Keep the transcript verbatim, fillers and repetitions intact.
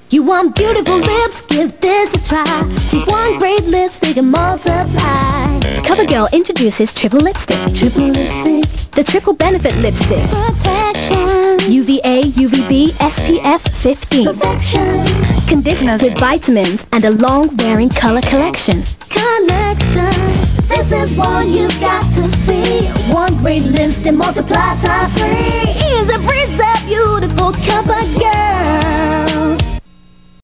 You want beautiful lips? Give this a try. Take one great lipstick and multiply. CoverGirl introduces Triple Lipstick. Triple Lipstick. The triple benefit lipstick. Protection. U V A, U V B, S P F fifteen. Perfection. Conditioners with vitamins and a long-wearing color collection. Collection. This is what you've got to see. One great lipstick multiplied times three. Here's a breeze of beautiful CoverGirl.